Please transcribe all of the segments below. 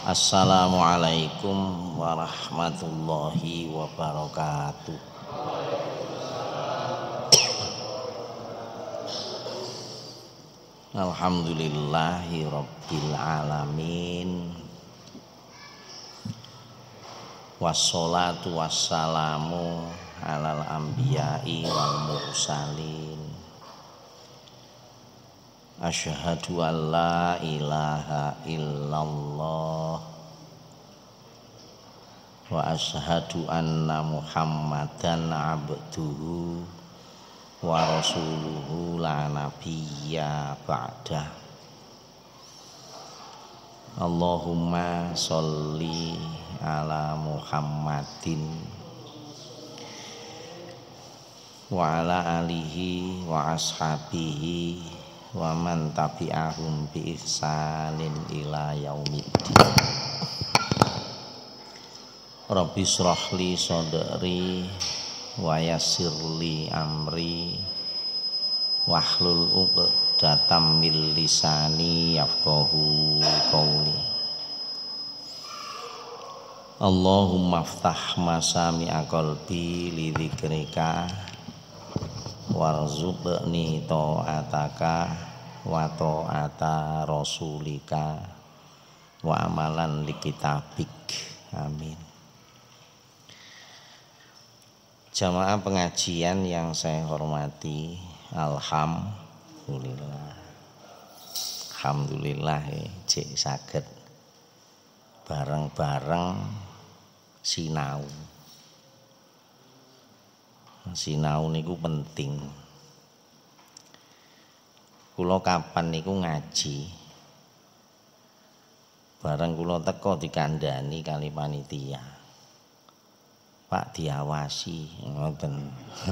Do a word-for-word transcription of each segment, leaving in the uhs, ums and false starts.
Assalamualaikum warahmatullahi wabarakatuh. Alhamdulillahi rabbil alamin. Wassalatu wassalamu alal anbiya'i wal mursalin. Asyhadu an la ilaha illallah wa asyhadu anna Muhammadan abduhu wa rasuluhu la nabiyya ba'dah. Allahumma sholli ala Muhammadin wa ala alihi wa ashabihi wa man tabi'ahum bi ihsanin ila yaumiddin. Rabbi shrahli sadri wa yassirli amri wahlul uqdatam min lisani yafqahu qawli. Allahumma aftah masami'a qalbi li dzikrika warzuqni ta'ataka wa ta'ata rasulika wa amalan li kitabik. Amin. Jamaah pengajian yang saya hormati, alhamdulillah. Alhamdulillah cek saged bareng-bareng sinau. Sinau niku penting. Kula kapan niku ngaji, bareng kula teko dikandani kali panitia, Pak diawasi ngoten.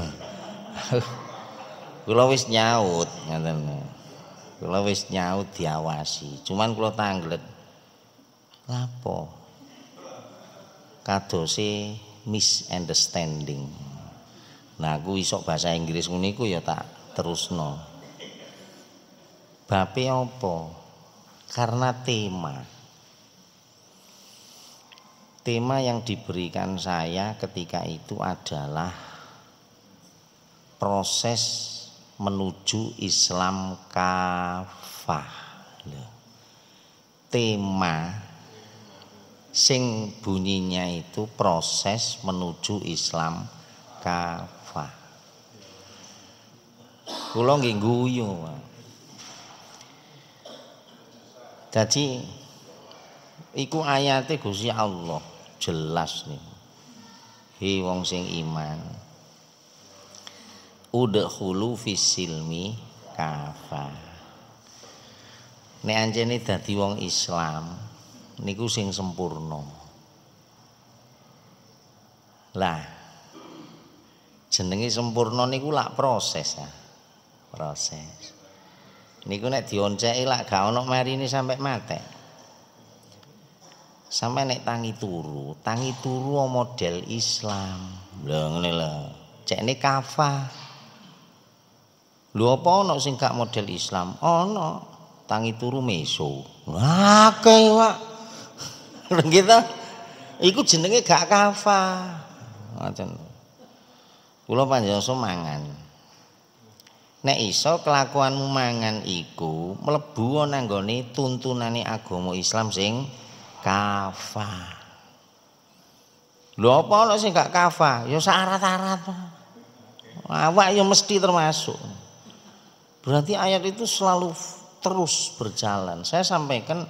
Kula wis nyaut ngoten. Kula wis nyaut diawasi, cuman kula tanglet. Lapo? Kadose misunderstanding. Nah, aku isok bahasa Inggris nguniku ya tak terusno. Bape apa? Karena tema. Tema yang diberikan saya ketika itu adalah proses menuju Islam kafah. Tema sing bunyinya itu proses menuju Islam kafah. Kula nggih guyu. Dadi iku ayate Gusti Allah jelas nih. Hi wong sing iman. Udkhulu fis silmi kafah. Nek anjene dadi wong Islam niku sing sempurna. Lah jenenge sempurna niku lak proses ya. Proses. Niku nek dionceki lak gak ono marine sampai mate. Sampai nek tangi turu, tangi turu model Islam. Lha ngene lho. Cekne kafah. Lho apa ono sing gak model Islam? Ono. Tangi turu meso. Akeh, Pak. Lha gitu. Iku jenenge gak kafah. Ngoten. Kula panjenengan mangan. Nek iso kelakuanmu mangan iku mlebu ana nggone tuntunane agama Islam sing kafah. Lho apa ana sing gak kafah? Ya syarat-syarat. Awak ya mesti termasuk. Berarti ayat itu selalu terus berjalan. Saya sampaikan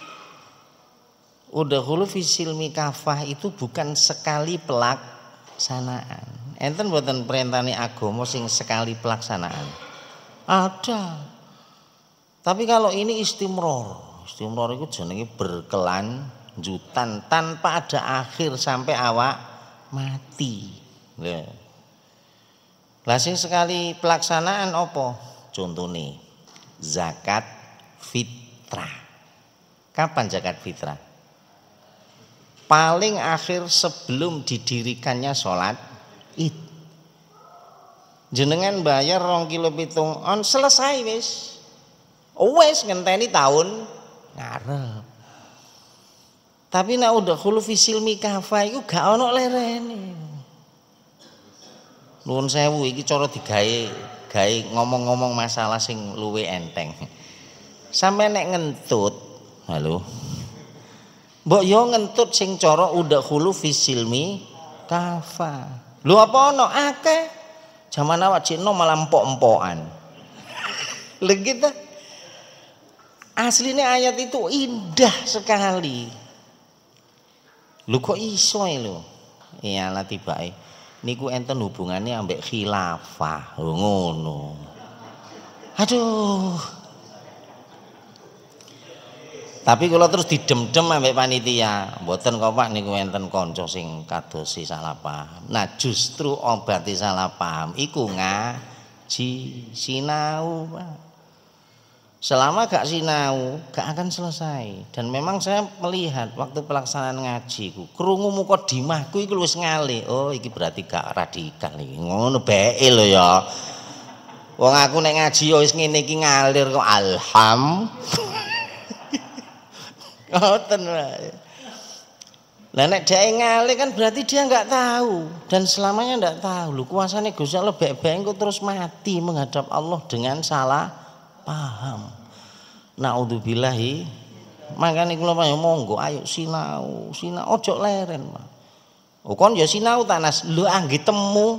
udkhulu fi silmi kafah itu bukan sekali pelaksanaan. Enten mboten perintahane agama sing sekali pelaksanaan. Ada. Tapi kalau ini istimror. Istimror itu jenenge berkelanjutan tanpa ada akhir sampai awak mati. Lah sing sekali pelaksanaan apa? Contone zakat fitrah. Kapan zakat fitrah? Paling akhir sebelum didirikannya sholat Id. Jenengan bayar rong kilo pitung on selesai wis. Wis ngenteni tahun ngarep. Tapi nek udah khulu fisil mikafa iku gak ono lerene. Nuwun sewu iki cara digawe gawe ngomong-ngomong masalah sing luwe enteng. Sampe nek ngentut, halo. Mbok yo ngentut sing cara udah khulu fisil mikafa. Lho apa ono akeh? Zaman awak Cina malah empok-empokan. Lha kita aslinya ayat itu indah sekali. Lho kok iso e lho. Iyalah tibake. Niku enten hubungannya ambek khilafah. Lho ngono. Aduh. Tapi kalau terus didem-dem ambek panitia, mboten kok Pak niku enten kanca sing kadosi salah paham. Nah, justru obati salah paham iku ngaji, sinau, Pak. Selama gak sinau, gak akan selesai. Dan memang saya melihat waktu pelaksanaan ngaji ku, krungu mukadimahku iku wis ngalih. Oh, iki berarti gak radikal iki. Ngono bae lho ya. Wong aku nek ngaji ya wis ngene iki ngalir kok alham. Ngoten wae. Lah nek dhek ngalih kan berarti dia enggak tahu dan selamanya enggak tahu. Lho kuasane Gusti Allah bae-bae engko terus mati menghadap Allah dengan salah paham. Naudzubillahi. Makane kula payu monggo ayo sinau, sinau ojo leren, Pak. Oh kon ya sinau tanas, lho angge temu.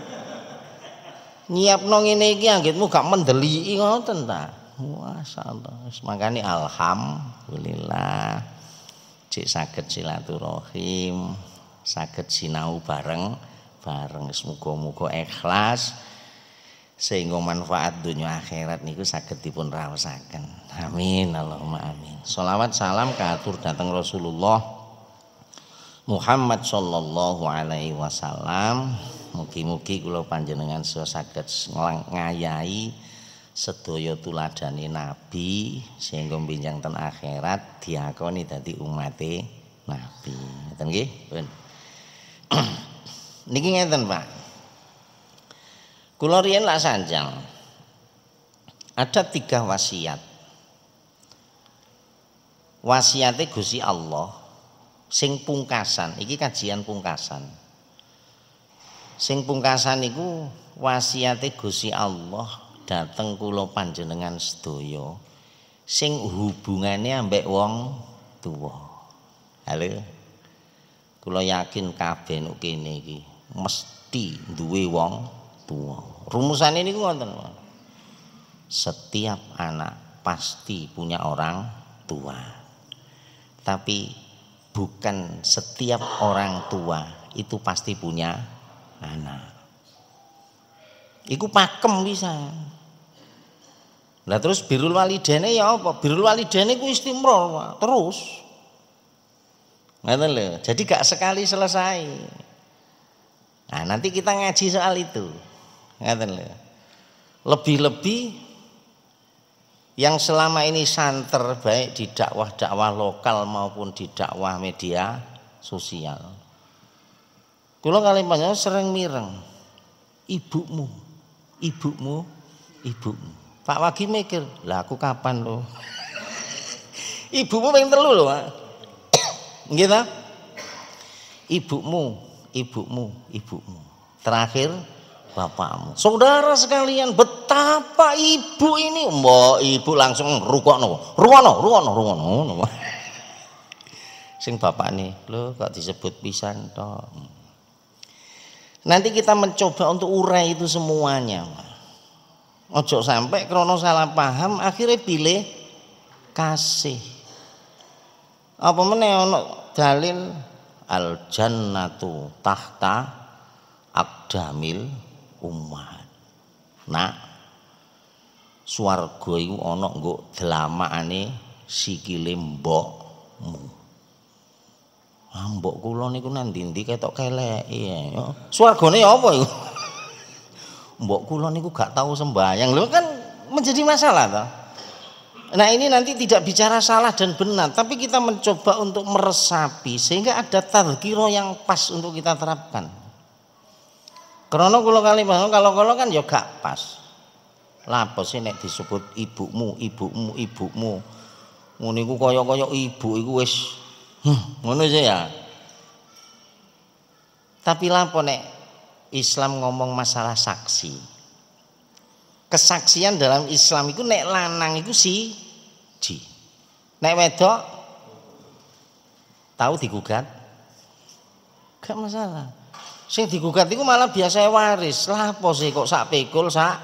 Nyiapno ngene iki anggitmu gak mendeliki ngoten ta. Masyaallah. Makane alhamdulillah cek saged silaturahim, saged sinau bareng bareng. Muga-muga ikhlas sehingga manfaat dunia akhirat niku saged dipun raosaken. Amin Allahumma amin. Sholawat salam katur datang Rasulullah Muhammad sallallahu alaihi wasallam. Mugi-mugi kula panjenengan saged ngayahi sedaya tuladane Nabi sehingga benjang ten akhirat diakoni dadi umate Nabi. Ngoten nggih? Pun. Niki ngeten, Pak. Kula riyen lak sanjang. Ada tiga wasiat. Wasiate Gusti Allah sing pungkasan, iki kajian pungkasan. Sing pungkasan iku wasiate Gusti Allah dateng kula panjenengan sedaya sing hubungane ambek wong tuwa. Halo. Kula yakin kabeh nek kene iki mesti duwe wong tuwa. Rumusan ini ngoten. Setiap anak pasti punya orang tua. Tapi bukan setiap orang tua itu pasti punya anak. Iku pakem bisa. Lah terus birrul walidaine ya apa? Birrul walidaine ku istimror terus. Ngoten lho. Jadi gak sekali selesai. Nah, nanti kita ngaji soal itu. Ngoten lho. Lebih-lebih yang selama ini santer baik di dakwah-dakwah lokal maupun di dakwah media sosial. Kula kali panjenengan sering mireng. Ibumu, ibumu, ibumu. Pak Wagi mikir, lah aku kapan lo? Ibumu ping telu lho, Pak. Nggih ta? Ibumu, ibumu, ibumu. Terakhir bapakmu. Saudara sekalian, betapa ibu ini, mbok ibu langsung rukokno, ruwono, ruwono, ruwono. Sing bapakne, lho kok disebut pisan tok. Nanti kita mencoba untuk urai itu semuanya. Ojo sampai krono salah paham akhirnya pilih kasih. Apa meneh ono dalil al jannatu tahta aqdamil ummahat. Nah, swarga iku ana nggo dlamakane sikile mbokmu. Ah mbok kula niku nang ndi-ndi ketok keleki ya. Swargane apa iku? Mbok kula niku gak tahu sembahyang. Lho kan menjadi masalah toh. Nah, ini nanti tidak bicara salah dan benar, tapi kita mencoba untuk meresapi sehingga ada tadzkirah yang pas untuk kita terapkan. Karena kula kali kalau kalau kan ya gak pas. Lapo sih nek disebut ibumu, ibumu, ibumu. Ngono iku kaya-kaya ibu iku wis Hmm, ngono aja ya. Tapi lapo nek Islam ngomong masalah saksi. Kesaksian dalam Islam itu nek lanang itu si ji. Nek wedok tahu digugat? Gak masalah. Sing digugat itu malah biasa waris. Lah apa sih kok sak pikul sak?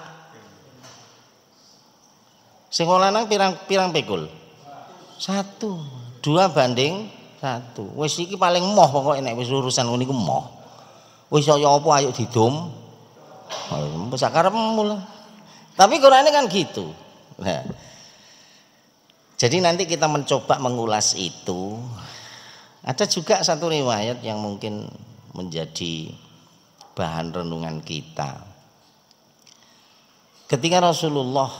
Sing lanang pirang-pirang pikul? Satu. Dua banding satu. Wis iki paling moh pokoke nek wis urusan ngono iku moh. Wis kaya apa ayo didum. Wis sak karepmu lah. Tapi Quran ini kan gitu. Nah, jadi nanti kita mencoba mengulas itu. Ada juga satu riwayat yang mungkin menjadi bahan renungan kita. Ketika Rasulullah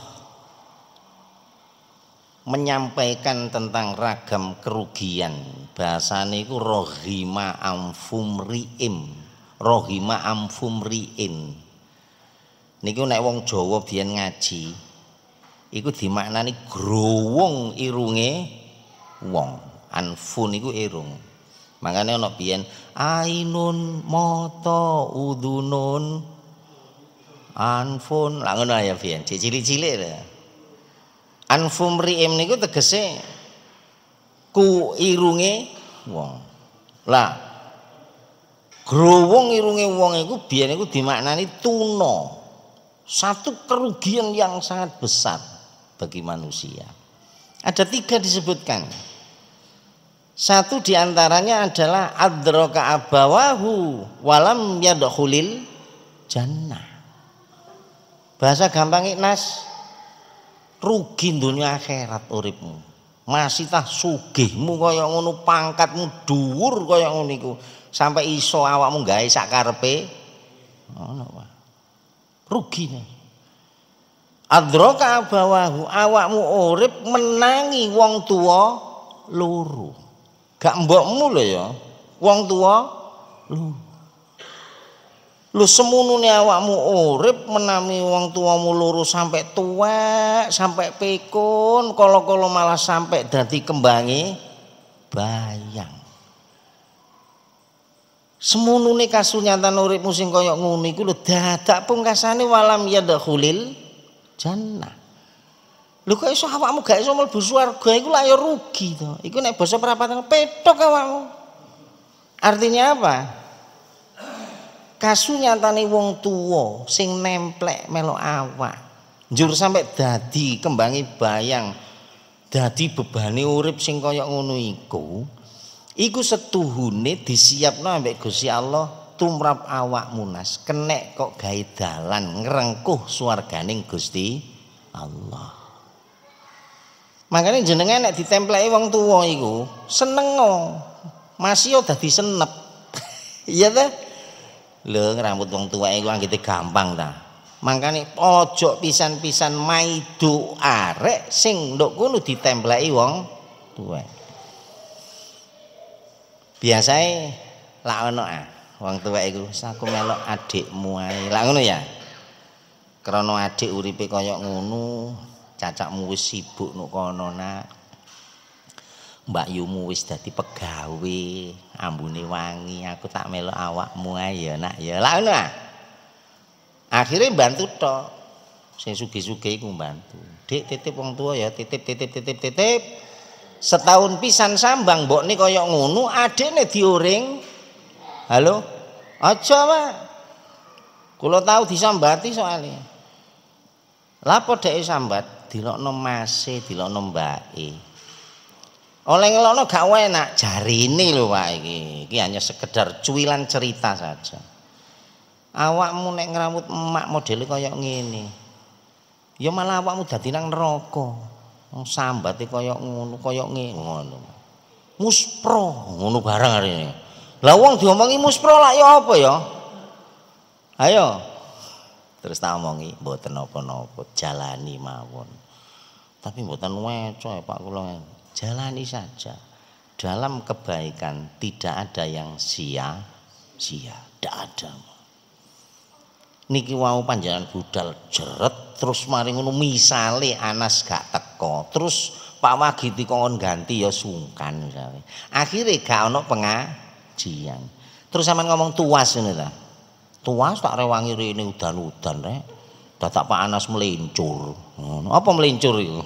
menyampaikan tentang ragam kerugian, bahasane iku rohima amfumriim, rohima amfumriin. Niku nek wong Jawa biyen ngaji, iku dimaknani growong irunge wong. Anfun iku irung. Makane ana biyen ainun mata udunun anfun. Lah ngono ya biyen, cilik-cilik lho. Anfumriim niku tegese ku irunge wong. Lah growong irunge wong iku biyen iku dimaknani tuna. Satu kerugian yang sangat besar bagi manusia. Ada tiga disebutkan. Satu diantaranya adalah adraka abawahu walam yadkhulil jannah. Bahasa gampang Nas, rugi dunia akhirat uripmu. Masih tah sugihmu kaya ngono, pangkatmu dhuwur kaya ngono iku, sampai iso awakmu gawe sak karepe. Ngono wae. Rugine. Adraka abawahu, awakmu urip menangi wong tua loro. Gak mbokmu lho ya, wong tua lho. Lu semunune awakmu urip menami wong tuamu loro sampai tuwek, sampai pikun, kala-kala malah sampai dadi kembange bayang. Semunune kasunyatan uripmu sing kaya ngono iku lho dadak pungkasane walam yadkhulil jannah. Lho kok iso awakmu gak iso mlebu swarga iku lak ya rugi to. Iku nek basa perapatan petok awakmu. Artinya apa? Kasunyatane wong tuwa sing nemplek melok awak. Njur sampai dadi kembangi bayang. Dadi bebane urip sing kaya ngono iku. Iku setuhune disiapno ambek Gusti Allah tumrap awakmu Nas. Kenek kok gawe dalan ngrengkuh swarganing Gusti Allah. Makanya jenengan nek ditempleki wong tuwa iku seneng masih yo dadi senep. Iya ta? Lho ngrambut wong tuwa iku anggite gampang ta. Makane ojo pisan-pisan maido arek sing nduk kono ditempleki wong tuwa. Biasae lak ono ah wong tuwa iku aku melok adikmu ae. Lah ngono ya. Krana adik uripe kaya ngono. Cacakmu wis sibuk nuk kono nak. Mbak Yumu wis dadi pegawe, ambune wangi, aku tak melok awakmu ae ya nak ya. Lah ngono ah. Akhire mbantu tok. Sing sugih-sugih iku mbantu. Dik titip wong tua ya, titip titip titip titip. Setahun pisan sambang mbokne kaya ngono, adikne dioring. Halo? Aja, Pak. Kula tahu disambati soalnya. Lapo dhek sambat? Dilokno mase, dilokno mbake. Oleh ngelokno gak enak, jarine lho Pak iki. Iki hanya sekedar cuilan cerita saja. Awakmu nek ngrambut emak modele kaya ngene. Ya malah awakmu dadi nang neraka. Wong sambate kaya ngono, kaya ngono. Muspro, ngono barang arene. Lah wong diomongi muspro lak ya apa ya? Ayo. Terus tak omongi mboten napa-napa, jalani mawon. Tapi mboten weco ya Pak kula. Jalani saja. Dalam kebaikan tidak ada yang sia-sia, tidak ada. Niki wau panjenengan budal jeret terus mari ngono misale Anas gak teko, terus Pak Wagi dikon ganti ya sungkan misalnya. Akhirnya gak ono pengajian. Terus sampean ngomong tuas ini ta. Tuas tak rewangi rene udan-udan rek. Dadak Pak Anas melincur. Apa melincur itu?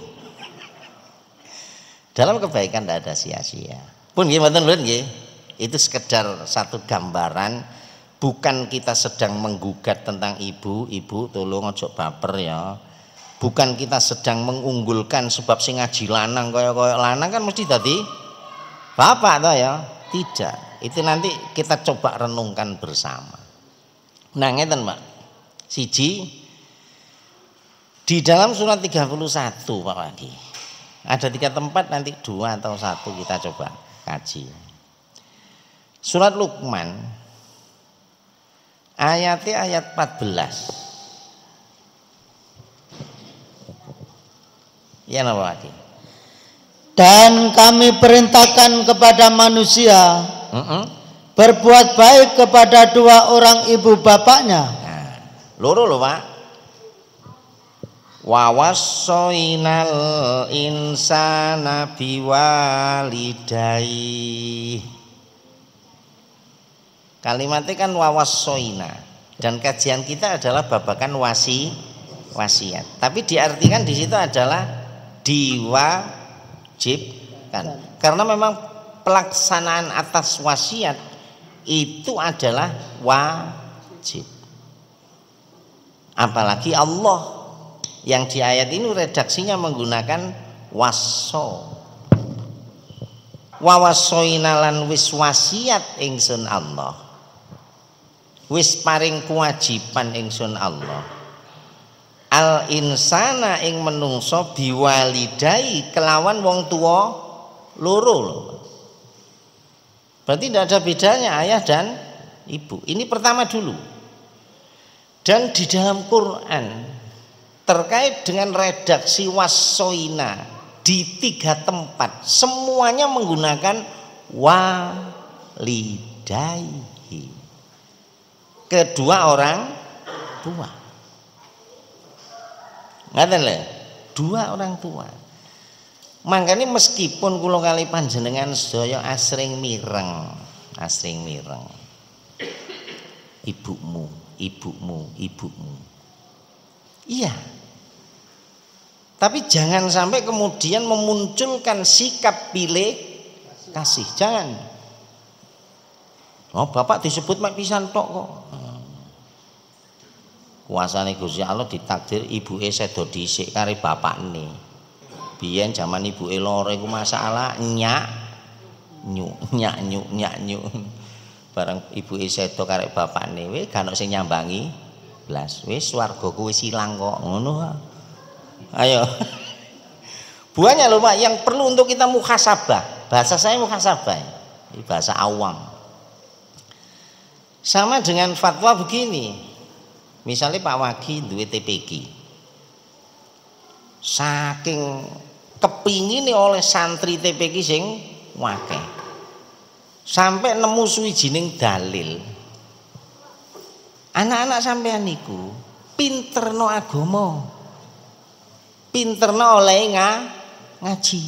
Dalam kebaikan tidak ada sia-sia. Pun nggih mboten nggih. Itu sekedar satu gambaran, bukan kita sedang menggugat tentang ibu, ibu tolong ojo baper ya. Bukan kita sedang mengunggulkan sebab sing ngaji lanang kaya-kaya lanang kan mesti dadi bapak toh ya. Tidak. Itu nanti kita coba renungkan bersama. Nah ngeten Pak. Siji di dalam surat tiga puluh satu Pak Wagi. Ada tiga tempat, nanti dua atau satu kita coba kaji. Surat Luqman ayatnya ayat empat belas. Ya napa lagi? Dan kami perintahkan kepada manusia Mm -mm. berbuat baik kepada dua orang ibu bapaknya. Nah, loro lho Pak. Wa wassainal insana biwalidayhi. Kalimatnya kan wa wassaina, dan kajian kita adalah babakan wasi wasiat. Tapi diartikan di situ adalah diwajibkan. Karena memang pelaksanaan atas wasiat itu adalah wajib. Apalagi Allah yang di ayat ini redaksinya menggunakan waso. Wa wasoina lan wis wasiat ingsun Allah. Wis paring kewajiban ingsun Allah. Al insana ing menungso biwalidai kelawan wong tua loro lho. Berarti tidak ada bedanya ayah dan ibu. Ini pertama dulu. Dan di dalam Quran terkait dengan redaksi wasoina di tiga tempat semuanya menggunakan walidayhi, kedua orang tua. Ngaten lho, dua orang tua. Makanya meskipun kula kali panjenengan sedaya asring mireng, asring mireng. Ibumu, ibumu, ibumu. Iya. Tapi jangan sampai kemudian memunculkan sikap pilih kasih. Jangan. Oh, bapak disebut mak pisan tok kok. Kuasane Gusti Allah ditakdir ibuke sedo dhisik karo bapakne. Biyen zaman ibuke lara iku masalah nyak nyuk nyak nyuk nyak nyuk. Bareng ibuke sedo karo bapakne wis gak ono sing nyambangi blas. Wis swargaku wis ilang kok ngono. Ayo. Buahnya loh Pak yang perlu untuk kita muhasabah. Bahasa saya muhasabah. Ini bahasa awam. Sama dengan fatwa begini. Misalnya Pak Wagi duwe T P G. Saking kepingin oleh santri T P G sing wake. Sampai nemu suwijining dalil. Anak-anak sampean niku pinterno agama. Pinterno oleh ngaji.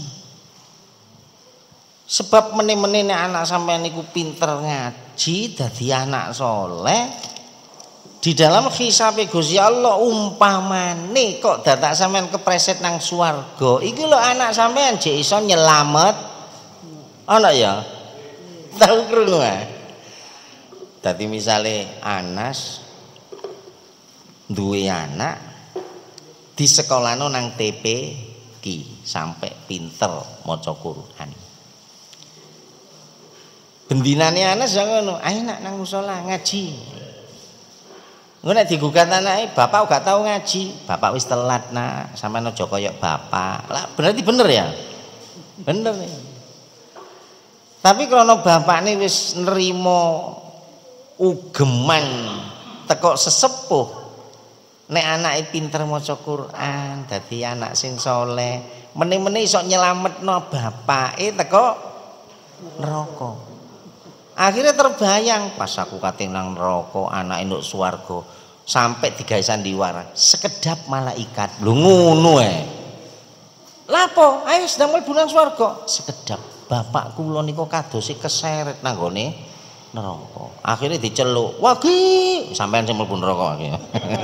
Sebab meneh-meneh anak sampean niku pinter ngaji dadi anak soleh. Di dalam hisabe Gusti Allah umpamane kok dadak sampean kepreset nang swarga. Iki lho anak sampean jek iso nyelamet. Ana ya? Tahu krungu ah. Dadi misale Anas duwe anak di sekolahno nang T P Q sampai pinter maca Quran. Bendinane Anas ya ngono, ayo nak nang musala ngaji. Ngono nek digugat anake, bapak gak tahu ngaji, bapak wis telat nak, sampean aja kaya bapak. Lah berarti bener ya? Bener nih. Tapi krana bapakne wis nrimo ugeman teko sesepuh nek anake pinter maca Quran dadi anak sing saleh meneh-meneh iso nyelametno bapake teko neraka. Akhirnya terbayang pas aku kate nang neraka anake nduk swarga sampai digawe sandiwara sekedap malaikat lho ngono ae. Lapo? Ayo sedang mlebu nang swarga. Sekedap bapak kula niku kadosi keseret nang gone neraka. Akhirnya diceluk, "Wagi, sampean sing mlebu neraka iki."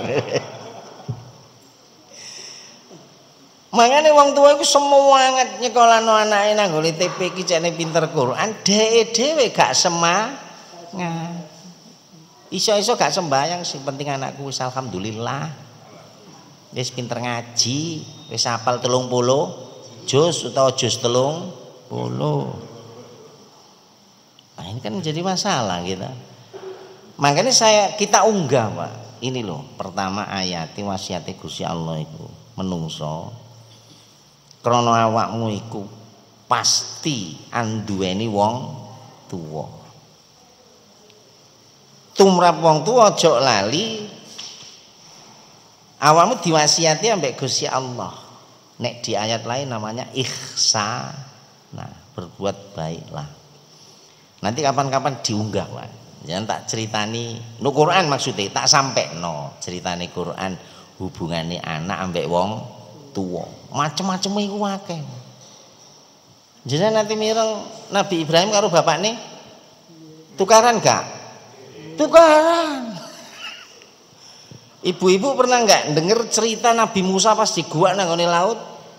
Makanya wong tua iku semangat nyekolano anake nang gone T P iki cene pinter Quran, dhek dhewe gak semangat. Iso-iso gak sembayang, sing penting anakku wis alhamdulillah. Wis pinter ngaji, wis hafal telung puluh juz utawa juz telung puluh. Nah, ini kan jadi masalah kita. Makanya saya kita unggah, Pak. Ini loh, pertama ayat wasiate Gusti Allah itu menungso. Krana awakmu iku pasti anduweni wong tuwa. Tumrap wong tuwa aja lali awakmu diwasiati ambek Gusti Allah. Nek di ayat lain namanya ihsa. Nah, berbuat baiklah. Nanti kapan-kapan diunggah, Pak. Jangan tak ceritani no Quran maksudnya tak sampai no ceritani Quran hubungane anak ambek wong tua macem-macem iku akeh. Jadi nanti mireng Nabi Ibrahim karo bapakne tukaran gak? Tukaran. Ibu-ibu pernah nggak denger cerita Nabi Musa pas di gua nang ngone laut?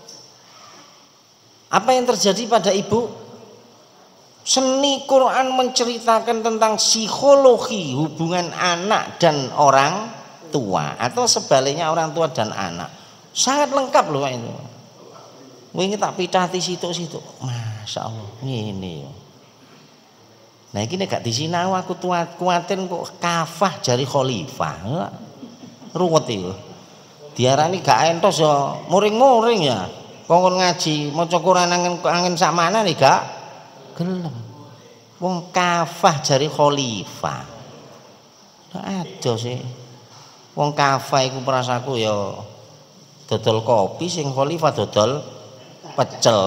Apa yang terjadi pada ibu? Seni Quran menceritakan tentang psikologi hubungan anak dan orang tua atau sebaliknya orang tua dan anak. Sangat lengkap loh itu. Wingi tak pitati situ-situ. Masya Allah ini. Nah ini gak disinau aku tuat kuatin kok kafah jari khalifah. Ruwet itu. Diarani gak entos ya muring-muring ya. Kongkon ngaji maca Quran angin angin sak mana nih gak gelem. Wong kafah jari khalifah. Nah ada sih. Wong kafah iku perasaku ya dodol kopi sing khalifah dodol pecel.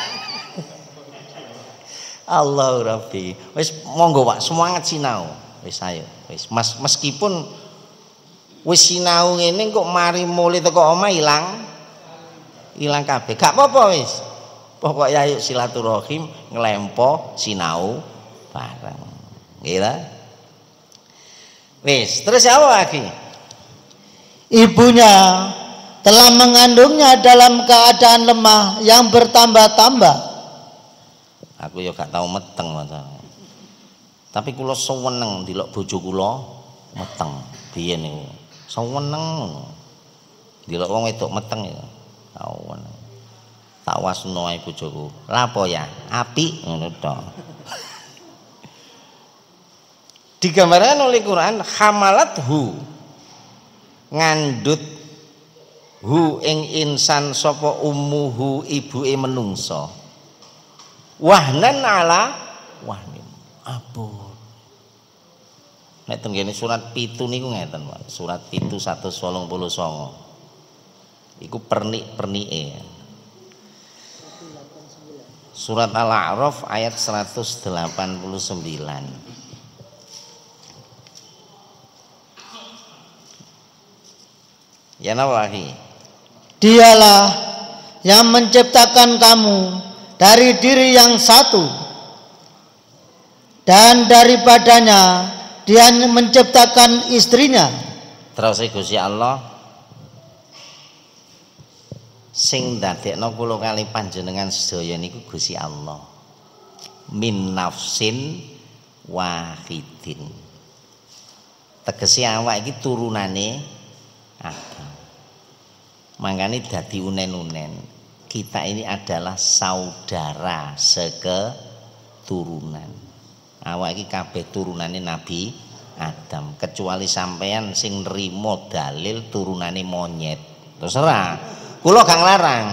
Allah Rabbi. Wis monggo Pak semangat sinau. Wis ayo wis Mas meskipun wis sinau ngene kok mari mulai teko omah ilang ilang kabeh. Gak apa-apa wis. Pokoke ayo silaturahim nglempo sinau bareng. Nggih ta? Wis, terus apa lagi? Ibunya telah mengandungnya dalam keadaan lemah yang bertambah-tambah. Aku ya gak tau meteng mata. Tapi kula seneng ndelok bojo kula meteng biyen niku. Seneng. Ndelok wong wedok meteng ya. Awan. Tak wasno ae bojoku. Lapo ya? Apik ngono tok. Digambarkan oleh Quran hamalathu ngandut hu ing insan sapa ummuhu ibuke menungso wahnan ala wahnin abot. Nek tenggene surat pitu niku ngeten Pak, surat pitu seratus wolung puluh songo iku pernik-pernike surat Al-A'raf ayat seratus delapan puluh sembilan. Ya napa lagi? Dialah yang menciptakan kamu dari diri yang satu dan daripadanya dia menciptakan istrinya. Terus Gusti Allah sing dadekno kula kali panjenengan sedaya niku Gusti Allah. Min nafsin wahidin. Tegese awak iki turunane Adam. Makanya dadi unen-unen kita ini adalah saudara seketurunan. Awak iki kabeh turunane Nabi Adam kecuali sampean sing nrimo dalil turunane monyet. Terserah. Kula gak nglarang.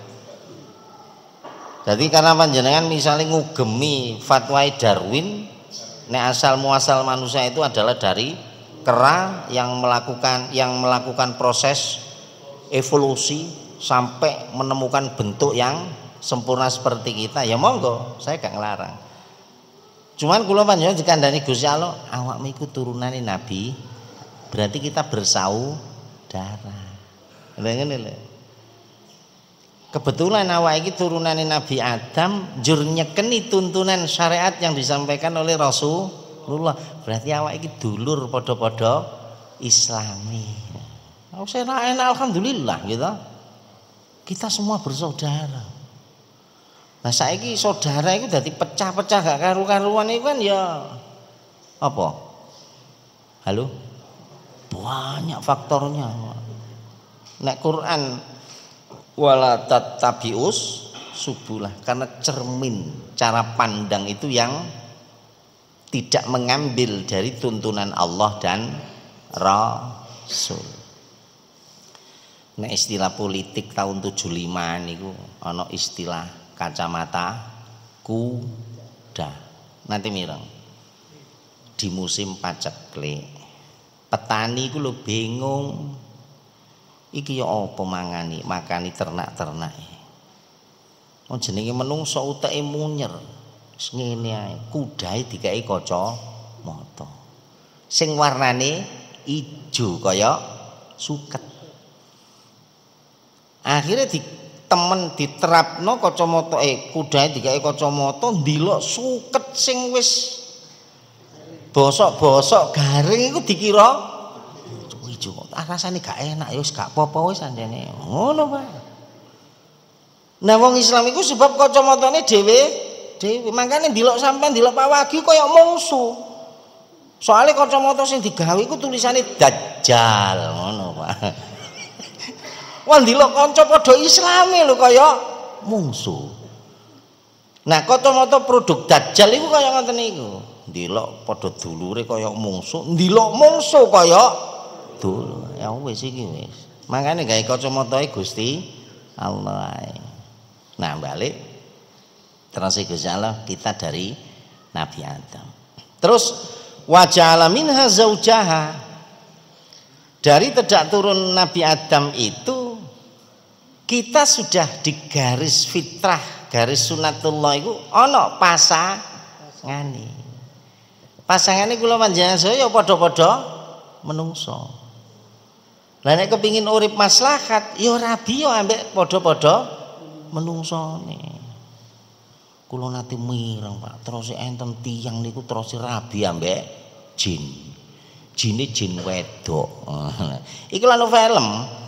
Jadi karena panjenengan misalnya ngugemi fatwa Darwin, nek asal muasal manusia itu adalah dari kera yang melakukan yang melakukan proses evolusi sampai menemukan bentuk yang sempurna seperti kita, ya monggo, saya gak ngelarang. Cuman kula panjenengan dikandani Gusti Allah, awakmu iku turunane Nabi, berarti kita bersaudara. Ngene lho. Kebetulan awak iki turunane Nabi Adam njur nyekeni tuntunan syariat yang disampaikan oleh Rasulullah. Berarti awak iki dulur padha-padha Islami. Oh, saya enak alhamdulillah gitu. Kita semua bersaudara. Nah saiki saudara itu dadi pecah-pecah gak karu-karuan itu kan ya apa? Halo? Banyak faktornya. Nek Quran wala tattabius subulah, karena cermin cara pandang itu yang tidak mengambil dari tuntunan Allah dan Rasul. Nah istilah politik tahun tujuh puluh lima niku ana istilah kacamata kuda. Nanti mireng di musim paceklik petani iku lho bingung iki ya apa mangani makani ternak-ternak. Oh jenenge menungso uteke munyer. Wis ngene ae, kudae dikai kacamata. Sing warnane ijo kaya suket. Akhirnya di temen diterapno kacamata eh kudae dikai kacamata ndelok suket sing wis bosok-bosok garing iku dikira ah rasane gak enak ya wis gak apa-apa wis anjene ngono Pak. Nah wong Islam iku sebab kacamatane dhewe dhewe makane ndelok sampean ndelok Pak Wagi kaya mungsu. Soale kacamata sing digawe iku tulisane Dajjal ngono Pak. Wah ndelok kanca padha Islame lho kaya mungsu. Nah kacamata produk Dajjal iku kaya ngoten niku. Ndelok padha dulure kaya mungsu, ndelok mungsu kaya dulu ya wis iki wis. Makane gawe kacamatae Gusti Allah. Nah, balik terus Gusti Allah kita dari Nabi Adam. Terus waja'ala minha zaujaha. Dari tidak turun Nabi Adam itu kita sudah di garis fitrah, garis sunatullah itu ana pasangane. Pasangane kula panjenengan saya padha-padha menungso. Lah nek kepingin urip maslahat ya rabi ya ambek padha-padha menungsone. Kula nate mireng Pak, terus enten tiyang niku terus rabi ambek jin. Jine jin wedok. Iku lho film.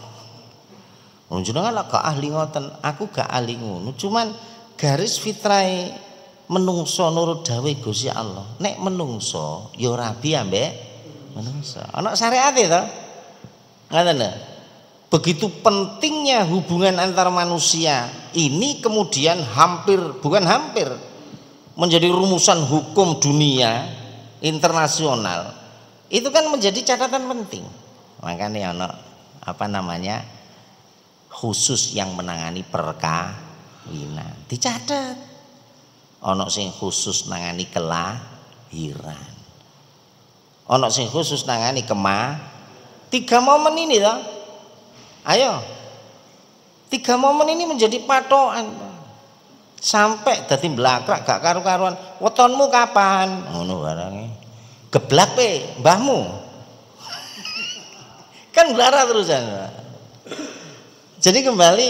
Jenengan lak gak ahli ngoten, aku gak ahli ngono. Cuman garis fitrahe menungso nurut dawuh Gusti Allah. Nek menungso ya rabi ambek menungso. Ana syariate to? Ngaten lho. Begitu pentingnya hubungan antar manusia ini kemudian hampir bukan hampir menjadi rumusan hukum dunia internasional. Itu kan menjadi catatan penting. Makanya ono apa namanya khusus yang menangani perkawinan. Dicatat. Ono sing khusus nangani kelahiran. Ono sing khusus nangani kema. Tiga momen ini toh. Ayo. Tiga momen ini menjadi patokan. Sampai dadi blakrak gak karu-karuan. Wetonmu kapan? Ngono barange. Geblak pe mbahmu. Kan blara terusan. Jadi kembali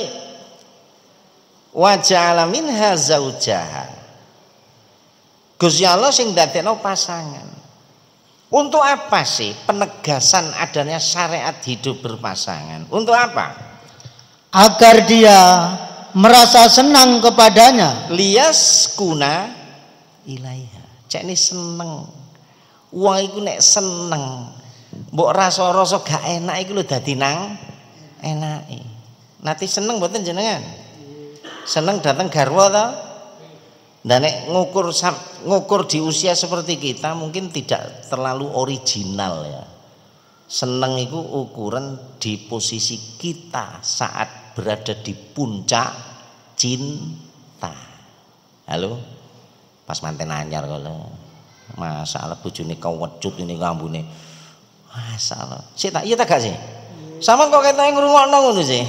waja'ala minha zaujaha. Gusti Allah sing dadekno pasangan. Untuk apa sih penegasan adanya syariat hidup berpasangan? Untuk apa? Agar dia merasa senang kepadanya. Lias kuna ilaiha. Cek ini seneng. Wong iku nek seneng, mbok rasa-rasa gak enak iku lho dadi nang enake. Nanti seneng mboten jenengan? Seneng datang garwa ta? Dan nek ngukur ngukur di usia seperti kita mungkin tidak terlalu original ya. Seneng itu ukuran di posisi kita saat berada di puncak cinta. Halo, pas manten anyar kalau masalah bojone kewecut ini ngambune. Masalah. Sik tak iya tak gak sih? Sama kok ketoke ngrungokno ngono sih.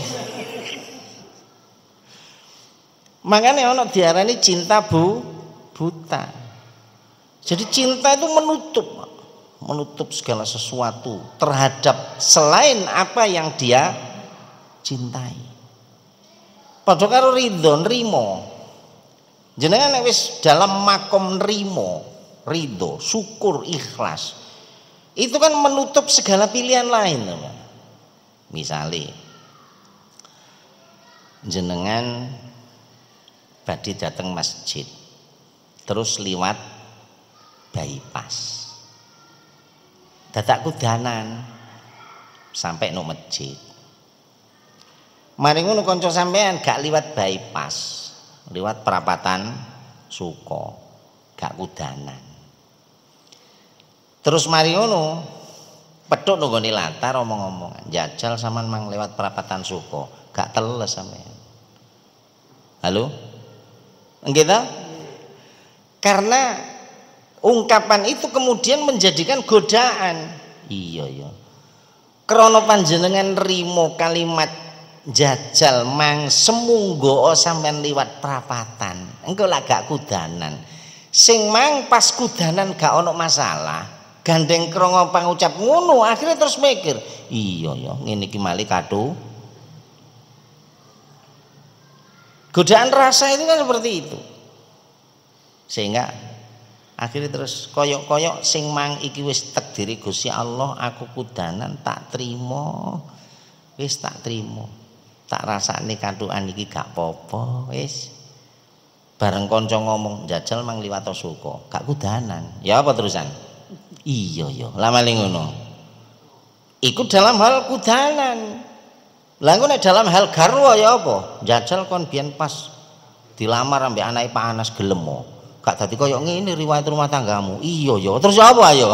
Makanya ono diarani cinta bu buta. Jadi cinta itu menutup menutup segala sesuatu terhadap selain apa yang dia cintai. Padha karo ridho nrimo. Jenengan nek wis dalam makom nrimo, ridho, syukur, ikhlas, itu kan menutup segala pilihan lain, teman. Misalnya jenengan badhe dateng masjid, terus liwat bypass, dadak kudanan sampai no masjid. Mari ngono kanca sampean gak liwat bypass, liwat perapatan Suko, gak kudanan. Terus mari ngono pedhok nang gone latar omong-omongan, jajal sampean mang lewat perapatan Suko, gak teles sampean. Halo? Nggih ta? Karena ungkapan itu kemudian menjadikan godaan. Iya ya. Krana panjenengan rimo kalimat jajal mang semunggo sampean liwat perapatan, engko lak gak kudanan. Sing mang pas kudanan gak ono masalah, gandeng krana pangucap ngono, akhirnya terus mikir, iya ya ngene iki malih kado. Godaan rasa itu kan seperti itu. Sehingga akhirnya terus koyok-koyok sing mang iki wis takdiri Gusti Allah, aku kudanan tak trimo. Wis tak trimo. Tak rasane kandukan iki gak apa-apa wis. Bareng kanca ngomong jajal mang liwat Suko, gak kudanan. Ya apa terusan? Iya ya, lah maling ngono. Iku dalam hal kudanan. Lah engko nek dalam hal garwa ya apa? Jajal kon biyen pas dilamar ambek anake Pak Anas gelem mo. Gak dadi koyo ngene riwayat rumah tanggamu. Iya ya, terus apa ayo?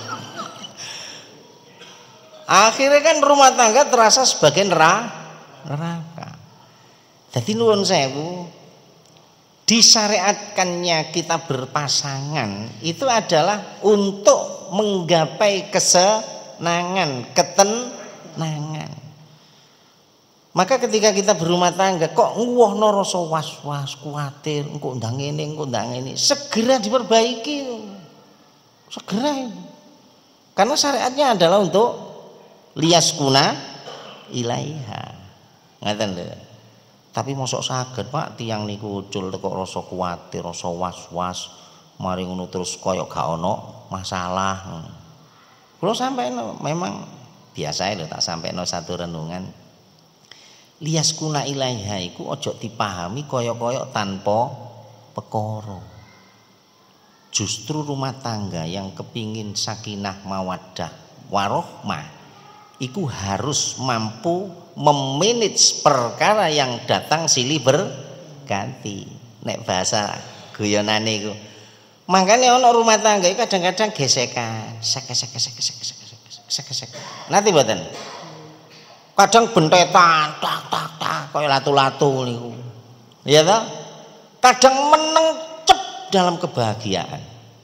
Akhirnya kan rumah tangga terasa sebagai neraka. neraka. Jadi nuwun sewu, disyariatkannya kita berpasangan itu adalah untuk menggapai kesenangan, ketenangan. Maka ketika kita berumah tangga kok nguwohno rasa was-was, kuatir, engko ndang ngene, engko ndang ngene, segera diperbaiki. Segera. Karena syariatnya adalah untuk liyaskuna ilaiha. Ngaten lho. Tapi mosok saged Pak tiyang niku ucul teko rasa kuwatir, rasa was-was, mari ngono terus kaya gak ono masalah. Kula sampeyan memang biasa lho tak sampeno satu renungan. Liyaskuna ilaiha iku aja dipahami kaya-kaya tanpa perkara. Justru rumah tangga yang kepingin sakinah mawaddah warahmah iku harus mampu memanage perkara yang datang silih berganti. Nek bahasa guyonane iku. Makane ana rumah tangga iku kadang-kadang gesekan, sek-sek-sek-sek-sek-sek-sek. Nanti mboten. Kadang bentetan, tak tak tak kaya latu-latu niku. Iya ta? Kadang meneng cep dalam kebahagiaan.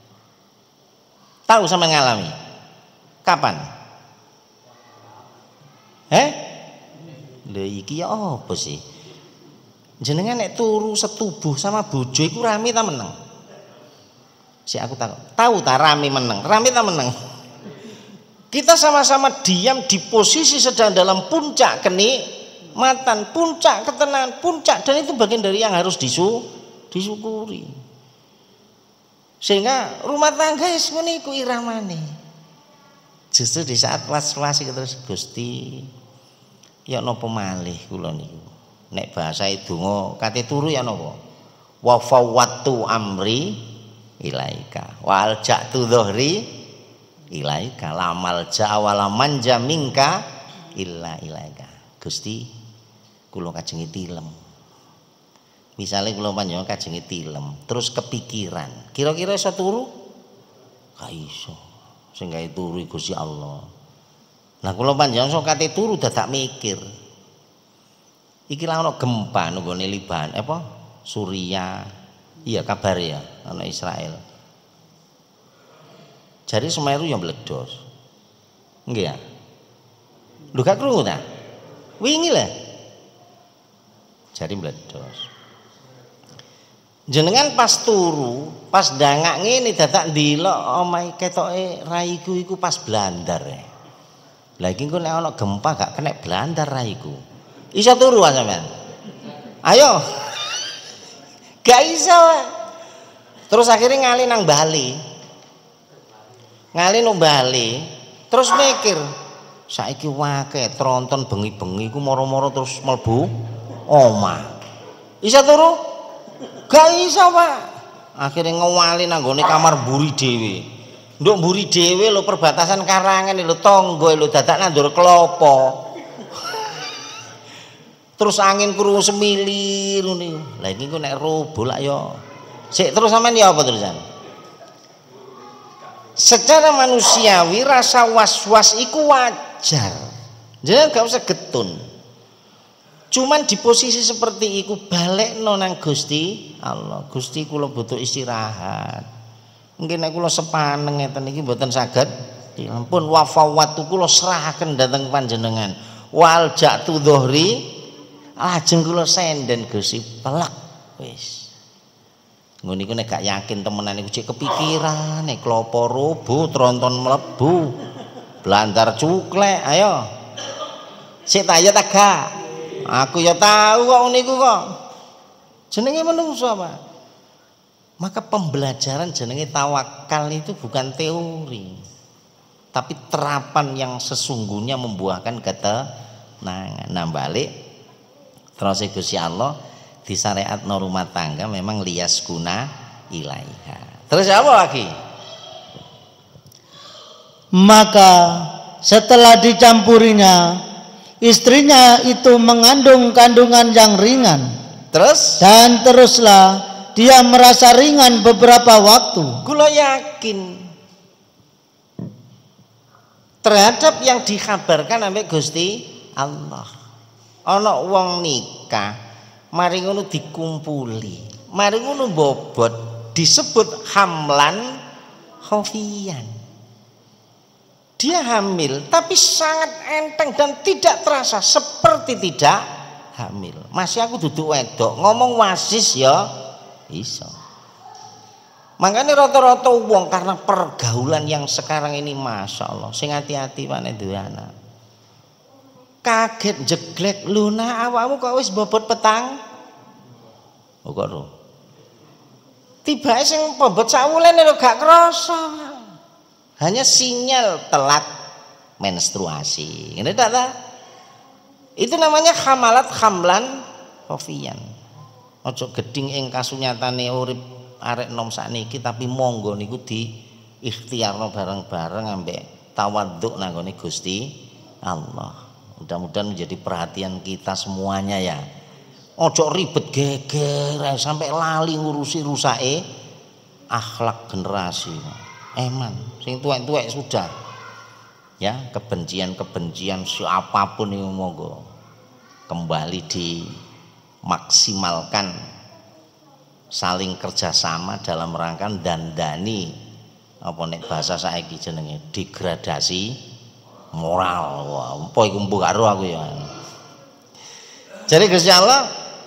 Tahu sama ngalami? Kapan? Eh? Lha iki ya apa sih? Jenengan nek turu setubuh sama bojo iku rame ta meneng? Si aku tahu. Tahu ta rame meneng? Rame ta meneng? Kita sama-sama diam di posisi sedang dalam puncak kenikmatan, puncak ketenangan, puncak, dan itu bagian dari yang harus disu, disyukuri. Sehingga rumah tangga wis ngene iku iramane. Justru di saat was-was iki terus Gusti ya napa malih kula niku. Nek bahasa donga kate turu ya napa? Wa fawwatu amri ilaika wa alja'tu dhuhri ilaika lamal ja'wala manja minka illa ilaika. Gusti kula kajengi tilem. Misale kula panjenengan kajengi tilem, terus kepikiran, kira-kira iso turu? Gak iso. Sing gawe turu Gusti Allah. Lah kula panjenengan sok kate turu dadak mikir. Iki lah ana gempa nggone Liban, apa? Suriah. Iya kabar ya, ana Israel. Jari Semeru yang meledos. Nggih ya. Lho gak krungu ta? Wingi lah. Jari meledos. Jenengan pas turu, pas dangak ngene dadak ndelok omahe ketoke raiku iku pas blandar. Lah iki engko nek ana gempa gak kena blandar raiku. Iso turu sampean? Ayo. Gak iso. Terus akhirnya ngali nang Bali. Ngali nang Bali, terus mikir, saiki wae tronton bengi-bengi ku moro-moro terus mlebu omah. Isa turu? Gak iso, Pak. Akhirnya ngewali nang gone kamar mburi dhewe. Nduk mburi dhewe lho perbatasan karangan lho tangga lho dadak nandur klopo. Terus angin krungu semili ngono. Lah iki kok nek robo lak ya. Sik terus sampean ya apa terusan? Secara manusiawi rasa was-was iku wajar. Jangan gak usah getun. Cuman di posisi seperti iku balekno nang Gusti Allah. Gusti kula butuh istirahat. Mungkin nek kula sepaneng ngeten iki mboten saged. Ampun wafawatu kula serahaken dhateng panjenengan. Wal ja'tu dhuhri lajeng kula senden Gusti pelek wis. Ngono niku nek gak yakin temenan iku cek kepikiran nek klopo robo tronton mlebu. Blandar cuklek ayo. Sik ta ya ta gak? Aku ya tahu kok niku kok. Jenenge menungso, Pak. Maka pembelajaran jenenge tawakal itu bukan teori. Tapi terapan yang sesungguhnya membuahkan ketenangan. Nah, balik terus Gusti Allah di syariat rumah tangga memang lias guna ilaiha. Terus apa lagi? Maka setelah dicampurinya, istrinya itu mengandung kandungan yang ringan. Terus? Dan teruslah dia merasa ringan beberapa waktu. Kula yakin terhadap yang dikabarkan sampai Gusti Allah. Ana wong nikah, mari ngono dikumpuli, mari ngono bobot disebut hamlan khofiyan. Dia hamil tapi sangat enteng dan tidak terasa seperti tidak hamil. Masih aku duduk wedok ngomong wasis ya iso. Makanya rata-rata wong karena pergaulan yang sekarang ini masya Allah sing hati-hati panen duwe anak. Kaget jeglek luna awakmu kok wis bobot petang. Oh kok ro. Tibake sing bobot sawulen lho gak krasa. Hanya sinyal telat menstruasi. Ini tak tak? Itu namanya hamalat hamlan khofiyan. Ojo geding ing kasunyatane urip arek nom sakniki tapi monggo niku di ikhtiarno bareng-bareng ambek tawaduk nang gone Gusti Allah. Mudah-mudahan menjadi perhatian kita semuanya ya. Ojo ribet geger sampai lali ngurusi rusake akhlak generasi. Eman, sing tuwek-tuwek sudah. Ya, kebencian-kebencian siapapun yang monggo kembali dimaksimalkan, saling kerjasama dalam rangka dandani apa nek bahasa saiki jenenge degradasi moral. Wah, apa iku mbok karo aku ya. Jadi Gusti Allah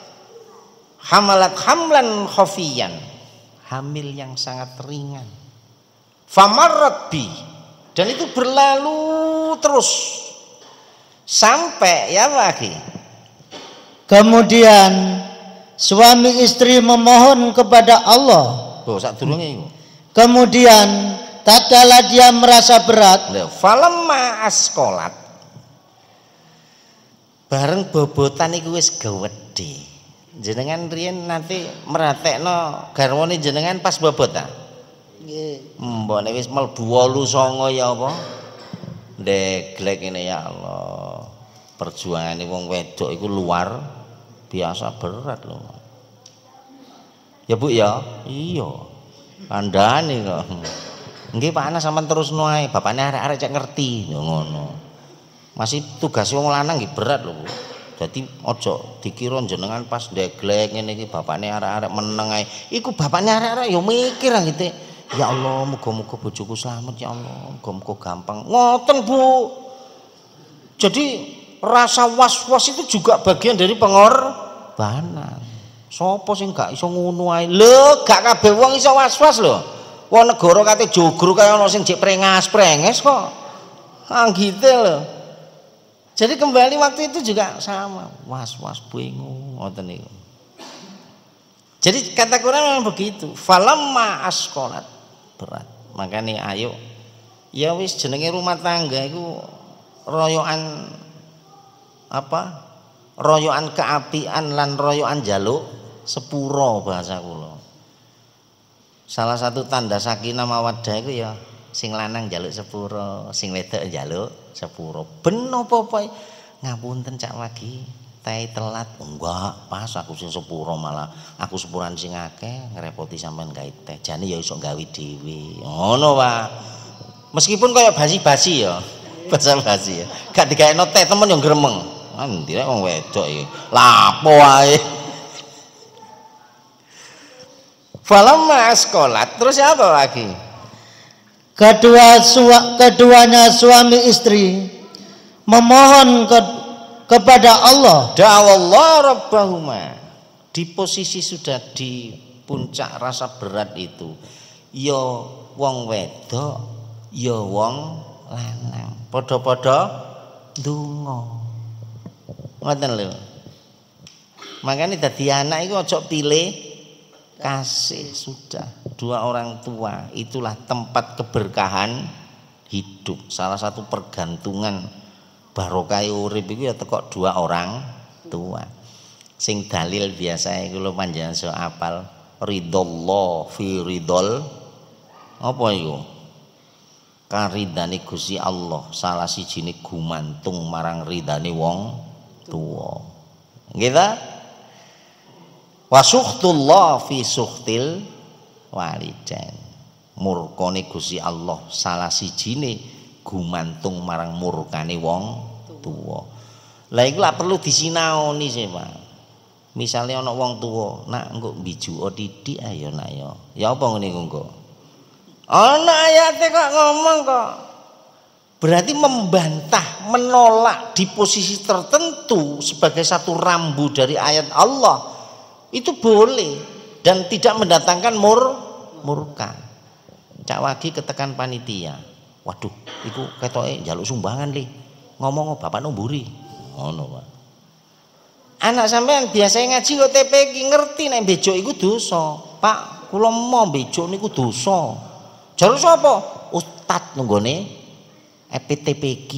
hamalat hamlan khofiyan, hamil yang sangat ringan. Famarrat bi, dan itu berlalu terus sampai ya lagi. Kemudian suami istri memohon kepada Allah. Tuh sadurunge iku. Kemudian tatkala dia merasa berat, falamma askolat, bareng bobotan iku wis gewedhe. Jenengan riyen nanti meratekno garwane jenengan pas bobot ta? Nggih. Mbone wis mlebu wolu songo ya apa? Ndeglek ngene ya Allah. Perjuangane wong wedok iku luar biasa berat loh. Ya Bu ya? Iya. Kandhane kok. Nggih Pak Ana sampean terus noae, bapakne arek-arek cek ngerti ngono. Masih tugas wong lanang nggih berat lho Bu. Jadi ojo dikira jenengan pas ndeglek ngene iki bapakne arek-arek meneng ae. Iku bapakne arek-arek ya mikir gitu. Ya Allah, muga-muga bojoku selamat ya Allah, muga-muga gampang. Ngoten Bu. Jadi rasa was-was itu juga bagian dari pengorbanan. Sopo sing gak iso ngono ae? Lho, gak kabeh wong iso was-was lho. Wong negara kate jogro kaya ana sing jek prengas-prenges kok. Anggite lho. Jadi kembali waktu itu juga sama, was-was bingung ngoten niku. Jadi kata Quran memang begitu. Falamma asqalat, berat. Makanya ayo ya wis jenenge rumah tangga itu royoan apa? Royoan keapian lan royoan jaluk sepuro bahasa kula. Salah satu tanda sakinah mawaddah itu ya sing lanang jaluk sepuro, sing wedok jaluk sepuro. Ben apa-apa ngapunten Cak Wagi, teh telat. Enggak, pas aku sing sepuro, malah aku sepuran sing akeh ngrepoti sampean gawe teh. Jane ya iso gawe dhewe. Ngono, Pak. Meskipun kaya basi-basi ya. Basa-basi ya. Gak digaekno teh temen yo gremeng. Endi rek wong wedok iki. Lapo wae. Falamma asqalat, terus apa lagi? Kedua sua, keduanya suami istri memohon ke, kepada Allah. Da'awallah rabbahuma. Di posisi sudah di puncak rasa berat itu, ya wong wedok, ya wong lanang, padha-padha ndonga. Ngoten lho. Makanya dadi anak iku aja pilih kasih, sudah dua orang tua itulah tempat keberkahan hidup. Salah satu pergantungan barokah urip itu ya teko dua orang tua. Sing dalil biasa iku lho panjenengan so apal ridallah fi ridol apa iku? Karidane Gusti Allah salah sijine gumantung marang ridane wong tua. Nggih ta? Wasuhtullah fi suhtil walidain. Murkane Gusti Allah salah sijine gumantung marang murkane wong tuwa. Lah iku lak perlu disinaoni sih, Pak. Misale ana wong tuwa, nak engko mbijuka titik ayo nak ya. Ya apa ngene iku engko? Ana ayate kok ngomong kok. Berarti membantah, menolak di posisi tertentu sebagai satu rambu dari ayat Allah. Itu boleh dan tidak mendatangkan mur murka. Cak Wagi ketekan panitia. Waduh, iku ketoke njaluk sumbangan li. Ngomong bapak numburi. Ngono, Pak. Anak sampean biasanya ngaji kok T P iki ngerti nek bejok iku dosa. Pak, kula mau bejok niku dosa. Jaluk sapa? Ustad nunggone E P T P K.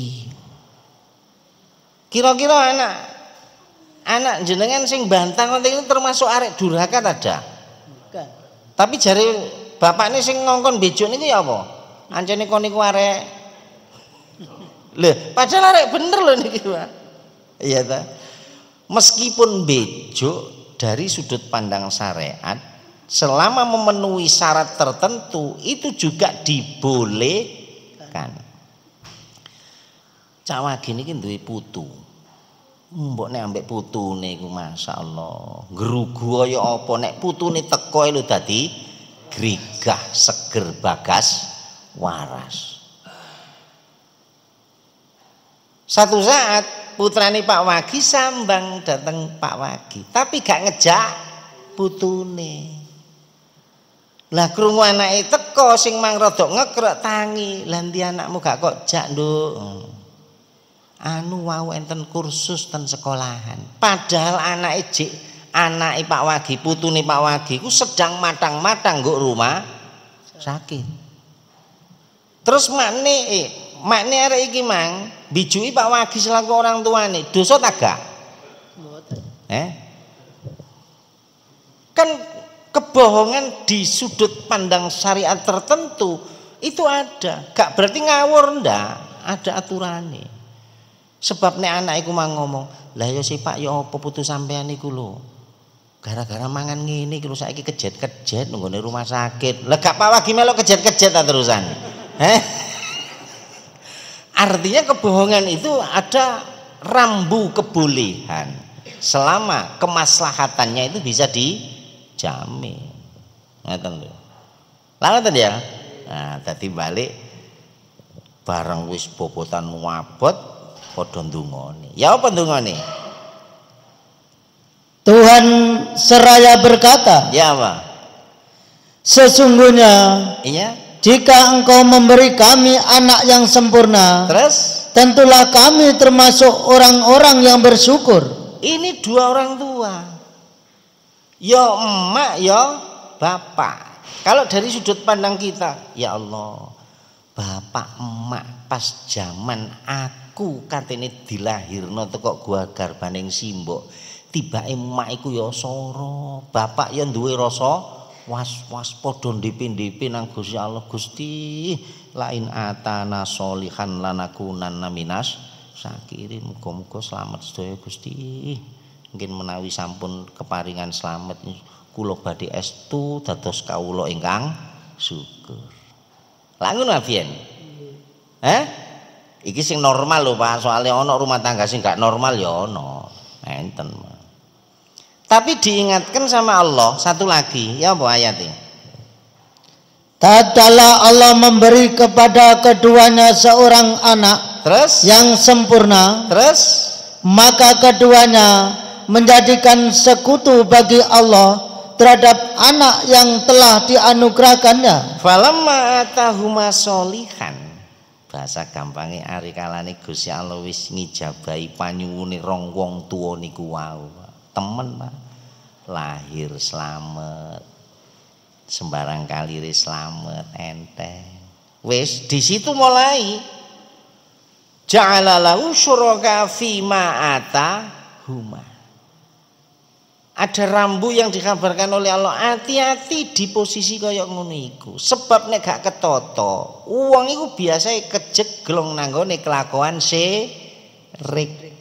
Kira-kira anak anak jenengan sing bantang konten itu termasuk arek durhaka ada? Bukan. Tapi jare bapakne sing ngongkon bejok niku ya apa? Ancene kon niku arek. Lho, padahal arek bener lho niki, Pak. Iya ta? Meskipun bejok dari sudut pandang syariat selama memenuhi syarat tertentu itu juga dibolehkan. Cak Wagi niki duwe putu. Mbok nek ambek putune iku masyaallah ngrugu kaya apa nek putune teko lho dadi grigah seger bagas waras. Satu saat putrane Pak Wagi sambang dateng Pak Wagi, tapi gak ngejak putune. Lah krungu anake teko sing mang rodok ngekrek tangi, "Lah ndi anakmu gak kok jak, Nduk?" Anu wau enten kursus ten sekolahan. Padahal anake jek anake Pak Wagi, putune Pak Wagi ku sedang matang-matang nggo rumah sakit. Terus makne eh, makne arek iki mang bijuki Pak Wagi selaku orang tuane, dosa ta gak? Mboten. Eh? Kan kebohongan di sudut pandang syariat tertentu itu ada, gak berarti ngawur ndak, ada aturannya. Sebab nek anak iku mang ngomong, "Lah ya si Pak ya apa putu sampean iku lho. Gara-gara mangan ngene iki lho saiki kejet-kejet nggone rumah sakit." Lah gak Pak Wagi melok kejet-kejet ta terusan. Heh. Artinya kebohongan itu ada rambu kebolehan selama kemaslahatannya itu bisa dijamin. Ngoten lho. Lah ngoten ya. Nah, dadi balik bareng wis bobotan wabot padha ndungone. Ya apa ndungone? Tuhan seraya berkata, ya apa? Sesungguhnya iya, jika engkau memberi kami anak yang sempurna, terus tentulah kami termasuk orang-orang yang bersyukur. Ini dua orang tua ya emak ya bapak. Kalau dari sudut pandang kita, ya Allah, bapak emak pas zaman aku katene dilahirno teko gua garbaning simbok, tibake emak iku ya soro, bapak ya duwe rasa was-was padha ndip-ndip nang Gusti Allah. Gusti, lain atana solihan lanakunanna minas syakirin. Muga-muga slamet sedaya Gusti. Mungkin menawi sampun keparingan slamet kula badhe estu dados kawula ingkang syukur. Lah ngono Abiyen. Eh? Iki sing normal lho Pak, soalnya ana rumah tangga sing gak normal ya ana. Enten. Tapi diingatkan sama Allah satu lagi, ya apa ayatnya? Tatkala Allah memberi kepada keduanya seorang anak Terus yang sempurna, terus maka keduanya menjadikan sekutu bagi Allah terhadap anak yang telah dianugerahkannya. falamma atahuma solihan, bahasa gampangnya ari kalane Gusti Allah wis ngijabahi panyuwune rong wong tuwa niku wau. Temen Pak, lahir slamet, sembarang kalire slamet enteng. Wis di situ mulai ja'ala lahu syuraka fima atahuma. Ada rambu yang dikabarkan oleh Allah, hati-hati di posisi kaya ngono iku. Sebab nek gak ketoto, wong iku biasa kejeglong nanggone kelakuan syirik.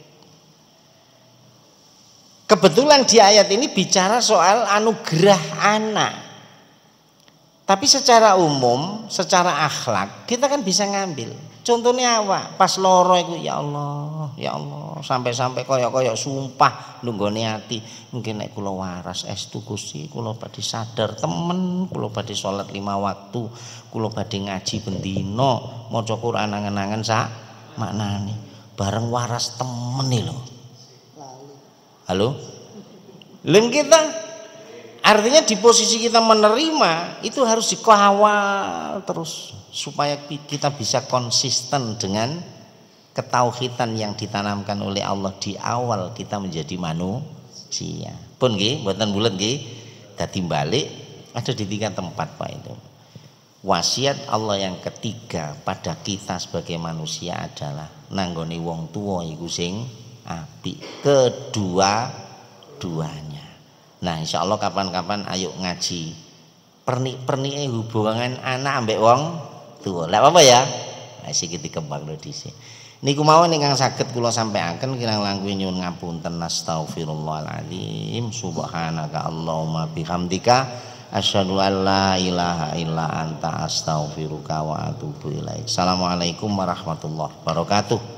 Kebetulan di ayat ini bicara soal anugerah anak. Tapi secara umum, secara akhlak kita kan bisa ngambil. Contohnya apa? Pas loro iku ya Allah, ya Allah, sampai-sampai koyok-koyok sumpah nunggone ati, mungkin nek kula waras estu Gusti, kula badhe sadar temen, kula badhe salat lima waktu, kula badhe ngaji bendina, maca Quran angen-angen sak maknane. Bareng waras temen nih lho. Halo? Leng kita artinya di posisi kita menerima itu harus dikawal terus supaya kita bisa konsisten dengan ketauhidan yang ditanamkan oleh Allah di awal kita menjadi manusia. Pun nggih, mboten bulet nggih. Dadi balik ada di tiga tempat Pak itu. Wasiat Allah yang ketiga pada kita sebagai manusia adalah nanggone wong tuwa iku sing apik kedua-duanya. Nah, insya Allah kapan-kapan ayo ngaji pernik-pernike hubungan anak ambek wong tua. Lah apa ya? Nah, iki dikembang lho dhisik. Niku mawon ingkang saged kula sampaiaken kirang langkung nyuwun ngapunten astagfirullahaladzim. Subhanaka Allahumma bihamdika asyhadu an la ilaha illa anta astaghfiruka wa atubu ilaik. Assalamualaikum warahmatullahi wabarakatuh.